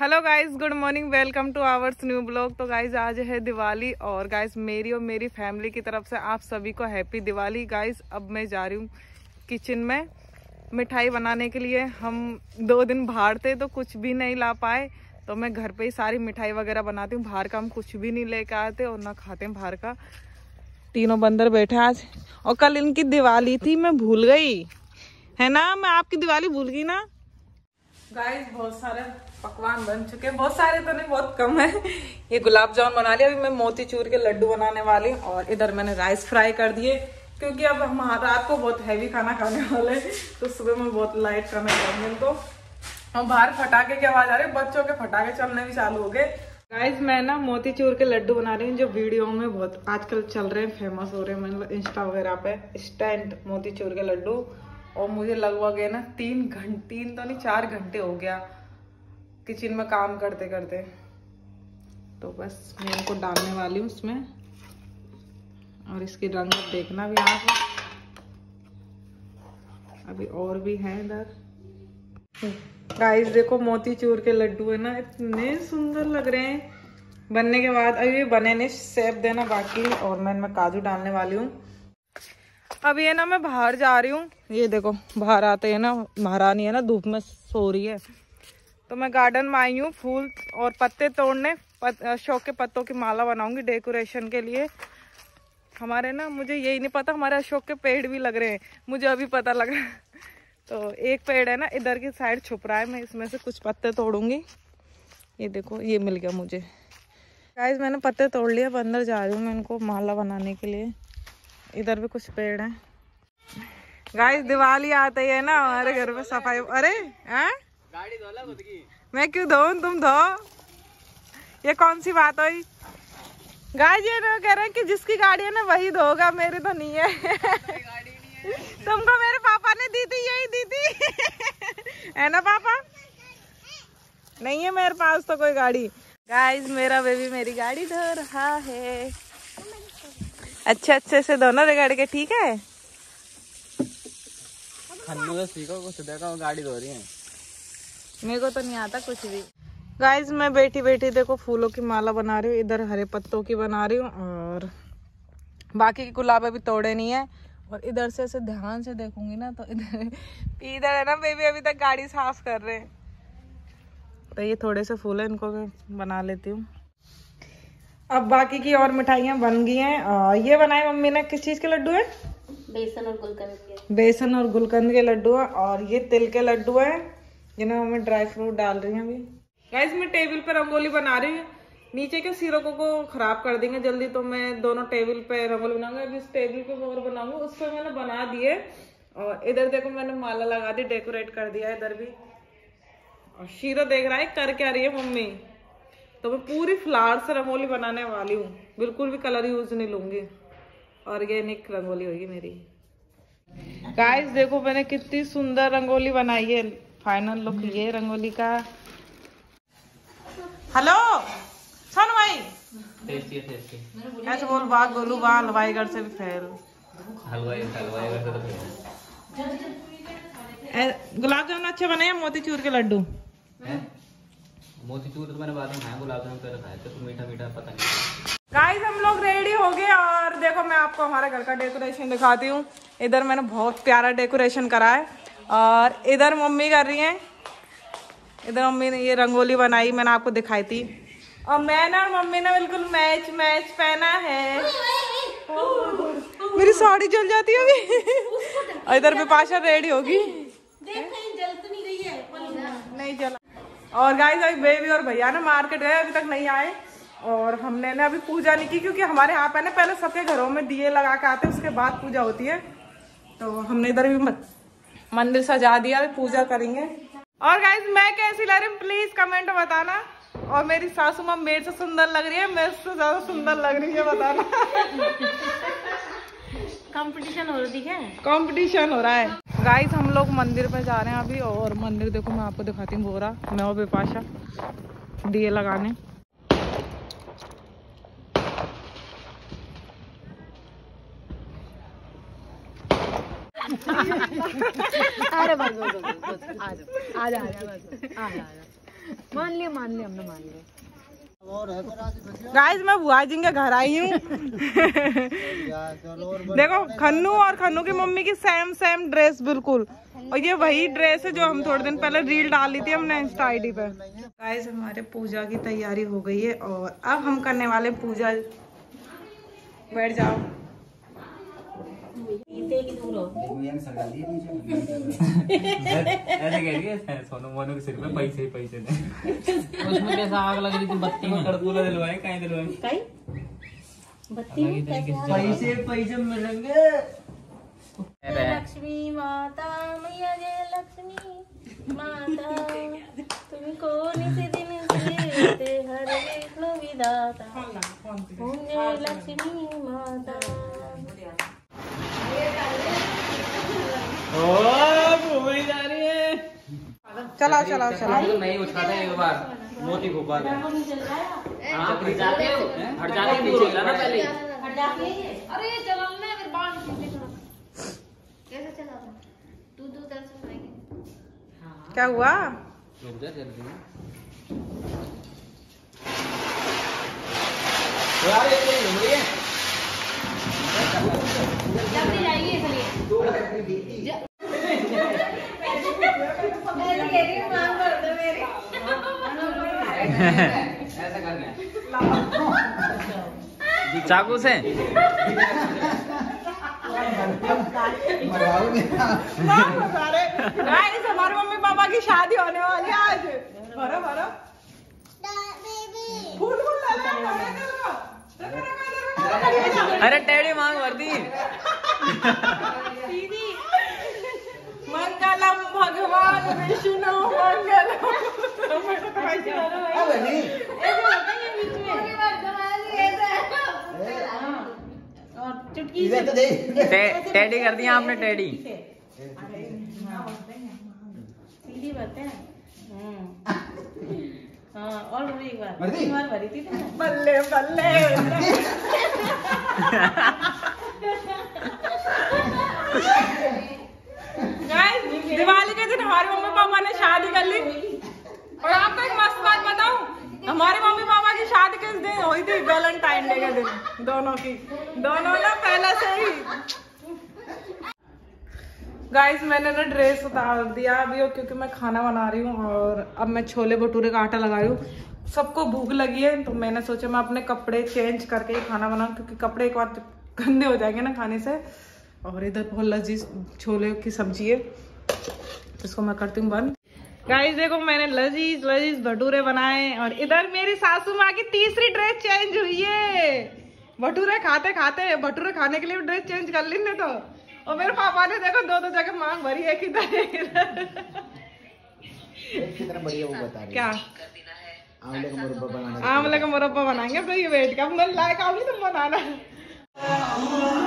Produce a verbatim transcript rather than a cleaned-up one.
Hello guys, good morning, welcome to ours new blog. तो guys आज है दिवाली और गाइज मेरी और मेरी फैमिली की तरफ से आप सभी को हैप्पी दिवाली। गाइज अब मैं जा रही हूँ किचन में मिठाई बनाने के लिए। हम दो दिन बाहर थे तो कुछ भी नहीं ला पाए, तो मैं घर पे ही सारी मिठाई वगैरह बनाती हूँ। बाहर का हम कुछ भी नहीं लेके आते और ना खाते हैं बाहर का। तीनों बंदर बैठे आज, और कल इनकी दिवाली थी, मैं भूल गई है ना, मैं आपकी दिवाली भूल गई ना। गाइस बहुत सारे पकवान बन चुके हैं, बहुत सारे तो नहीं, बहुत कम है। ये गुलाब जामुन बना लिया, अभी मैं मोतीचूर के लड्डू बनाने वाली हूँ। और इधर मैंने राइस फ्राई कर दिए क्योंकि अब हम रात को बहुत हैवी खाना खाने वाले हैं, तो सुबह में बहुत लाइट खाना खाएंगे इनको। और बाहर फटाके की आवाज आ रही है, बच्चों के फटाके चलने भी चालू हो गए। गाइस मैं ना मोतीचूर के लड्डू बना रही हूँ, जो वीडियो में बहुत आजकल चल रहे हैं, फेमस हो रहे हैं, मतलब इंस्टा वगैरह पे स्टैंड मोतीचूर के लड्डू। और मुझे लगभग है ना तीन घंटे तीन तो नहीं चार घंटे हो गया किचन में काम करते करते। तो बस मैं इनको डालने वाली हूँ उसमें, और इसकी रंग देखना भी यहाँ पे, अभी और भी है इधर। गाइस देखो मोतीचूर के लड्डू है ना, इतने सुंदर लग रहे हैं बनने के बाद। अभी बने नहीं, शेप देना बाकी। और मैं इनमें काजू डालने वाली हूँ। अभी है ना मैं बाहर जा रही हूँ, ये देखो बाहर आते हैं ना, महारानी है ना धूप में सो रही है, तो मैं गार्डन में आई हूँ फूल और पत्ते तोड़ने। पत, अशोक के पत्तों की माला बनाऊंगी डेकोरेशन के लिए। हमारे ना, मुझे यही नहीं पता हमारे अशोक के पेड़ भी लग रहे हैं, मुझे अभी पता लगा। तो एक पेड़ है ना इधर की साइड छुप रहा है, मैं इसमें से कुछ पत्ते तोड़ूंगी। ये देखो ये मिल गया मुझे। गाइस मैंने पत्ते तोड़ लिए, अब अंदर जा रही हूँ मैं इनको माला बनाने के लिए। इधर भी कुछ पेड़ हैं। गाइस दिवाली आते ही है ना हमारे घर में सफाई। अरे आ? गाड़ी धोला खुद की। मैं क्यों धोऊं, तुम धो। ये कौन सी बात हुई? गाइस ये लोग कह रहे हैं कि जिसकी गाड़ी है ना वही धोगा, मेरी तो नहीं है। गाड़ी नहीं है। तुमको मेरे पापा ने दी थी, यही दी थी। है ना पापा? नहीं है मेरे पास तो कोई गाड़ी। गाइस मेरा बेबी मेरी गाड़ी धो रहा है। अच्छे अच्छे से दोनों रगड़ के, ठीक है। तो सीखो, कुछ देखो गाड़ी धो रही है। मेरे को तो नहीं आता कुछ भी। गाइस मैं बैठी बैठी देखो फूलों की माला बना रही हूँ। इधर हरे पत्तों की बना रही हूँ, और बाकी के गुलाब अभी तोड़े नहीं है। और इधर से ऐसे ध्यान से देखूंगी ना तो इधर इधर है ना बेबी अभी तक गाड़ी साफ कर रहे हैं। तो ये थोड़े से फूल है, इनको बना लेती हूँ। अब बाकी की और मिठाइयाँ बन गई हैं। ये बनाए मम्मी ने, किस चीज के लड्डू है? बेसन और गुलकंद के। बेसन और गुलकंद के लड्डू है। और ये तिल के लड्डू है, जिन्हें मम्मी ड्राई फ्रूट डाल रही हैं अभी। गाइस मैं टेबल पे रंगोली बना रही हूँ, नीचे के सिरकों को खराब कर देंगे जल्दी, तो मैं दोनों टेबल पे रंगोली बनाऊंगा। अभी इस टेबल पे और बनाऊंगा, उस पर मैंने बना दिए। और इधर देखो मैंने माला लगा दी, डेकोरेट कर दिया इधर भी। और शीरा देख रहा है कर क्या रही है मम्मी। तो मैं पूरी फ्लावर से रंगोली बनाने वाली हूँ, बिल्कुल भी कलर यूज नहीं लूंगी, ऑर्गेनिक रंगोली होगी मेरी। गाइस देखो मैंने कितनी सुंदर रंगोली बनाई है। फाइनल लुक ये रंगोली का। हेलो सुन भाई, टेस्टी है, टेस्टी। ऐसे बोल, बात बोलू बा हलवाई घर से भी फेल। हलवाई हलवाई घर से तो गुलाब जामुन अच्छे बने हैं, मोतीचूर के लड्डू। मोतीचूर तो मैंने बाद में खाया, गुलाब जामुन पहले खाया, तो मीठा मीठा पता नहीं। गाइस हम लोग रेडी हो गए, और देखो मैं आपको हमारे घर का डेकोरेशन दिखाती हूँ। इधर मैंने बहुत प्यारा डेकोरेशन करा है, और इधर मम्मी कर रही हैं। इधर मम्मी ने ये रंगोली बनाई, मैंने आपको दिखाई थी। और मैंने और मम्मी ने बिल्कुल मैच मैच पहना है। मेरी साड़ी जल जाती है अभी। और इधर बिपाशा रेडी होगी, जल तो नहीं रही है, नहीं जला। और गाइस अभी बेबी और भैया ना मार्केट गए, अभी तक नहीं आए। और हमने ना अभी पूजा नहीं की, क्योंकि हमारे यहाँ पे ना पहले सबके घरों में दिए लगा के आते हैं, उसके बाद पूजा होती है। तो हमने इधर भी मंदिर सजा दिया, अभी पूजा करेंगे। और गाइस मैं कैसी लग रही हूँ प्लीज कमेंट में बताना। और मेरी सासू माँ मेरे से सुंदर लग रही है, मेरे से ज्यादा सुंदर लग रही है, बताना। कंपटीशन हो रही है, कंपटीशन हो रहा है। गाइस हम लोग मंदिर पे जा रहे हैं अभी, और मंदिर देखो मैं आपको दिखाती हूँ। बोरा मैं और बिपाशा दिए लगाने। अरे बस बस बस आ जा आ जा आ जा। मान लिया मान लिया हमने मान लिया। गाइस मैं बुआ जी के घर आई हूँ। देखो खन्नू और खन्नू की मम्मी की सेम सेम ड्रेस बिल्कुल, और ये वही ड्रेस है जो हम थोड़े दिन पहले रील डाली थी हमने इंस्टा आईडी पे। गाइस हमारे पूजा की तैयारी हो गई है और अब हम करने वाले पूजा। बैठ जाओ। ऐसे कह रही है सोनू मोनू के सिर में पैसे ही पैसे ने। उसमें कैसा आग लग रही थी बत्ती में कड़कूला दिलवाए कहीं दिलवाए कहीं बत्ती में पैसे पैसे मिलेंगे। लक्ष्मी माता मैया जय लक्ष्मी माता तुमको निस दिन देते हर विष्णु विधाता जय लक्ष्मी माता। ओ घूमने जा रही है। चलाओ चलाओ चलाओ। नहीं उठाते एक बार मोती घुपा दे। आप हट जाते हो हट जाके नीचे गिरा ना पहले। हट जाके अरे चलाना है फिर बाल कैसे चलाता तू दो तरफ से बनाएंगे। क्या हुआ? रुक जा जल्दी। यार ये तो घूम रही है। जल्दी जाएगी इसलिए ऐसा करना है चाकू से। हमारे मम्मी पापा की शादी होने वाली है आज। भरो भरो फूल फूल ले लो। अरे टेढ़ी मांग भर दी। मंगलम भगवान विष्णु मंगलम। टेढ़ी कर दिया आपने टेढ़ी। सीधी बात है। हाँ और एक बार एक बार भरी थी ना। बल्ले बल्ले। दिवाली के दिन हमारे मम्मी पापा ने शादी कर ली। और आपको एक मस्त बात बताऊं, हमारे मम्मी पापा की शादी किस दिन हुई थी? वैलेंटाइन डे के दिन। दोनों की दोनों ना पहले से ही। गाइस मैंने ना ड्रेस उतार दिया अभी क्योंकि मैं खाना बना रही हूँ और अब मैं छोले भटूरे का आटा लगा रही हूँ। सबको भूख लगी है तो मैंने सोचा मैं अपने कपड़े चेंज करके ही खाना बनाऊँ, क्योंकि कपड़े एक बार गंदे हो जाएंगे ना खाने से। और इधर बहुत लजीज छोले की सब्जी है तो इसको मैं करती हूँ बंद। गाइस देखो मैंने लजीज लजीज भटूरे बनाए और इधर मेरी सासू माँ की तीसरी ड्रेस चेंज हुई है। भटूरे खाते खाते भटूरे खाने के लिए ड्रेस चेंज कर ली ने तो। और मेरे पापा ने देखो दो दो जगह मांग भरी है किधर कितना बढ़िया वो बता रही क्या आंवले का मुरब्बा बनाना। आंवले का मुरब्बा बनाएंगे तो ये वेट का मन लायक आंवले तुम बनाना।